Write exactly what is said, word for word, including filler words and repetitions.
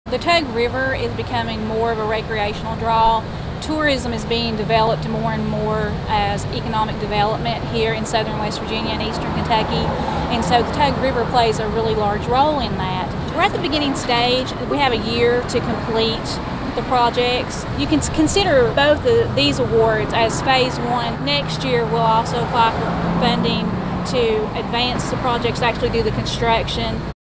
The Tug River is becoming more of a recreational draw. Tourism is being developed more and more as economic development here in southern West Virginia and eastern Kentucky, and so the Tug River plays a really large role in that. We're at the beginning stage. We have a year to complete the projects. You can consider both of these awards as phase one. Next year we'll also apply for funding to advance the projects, to actually do the construction.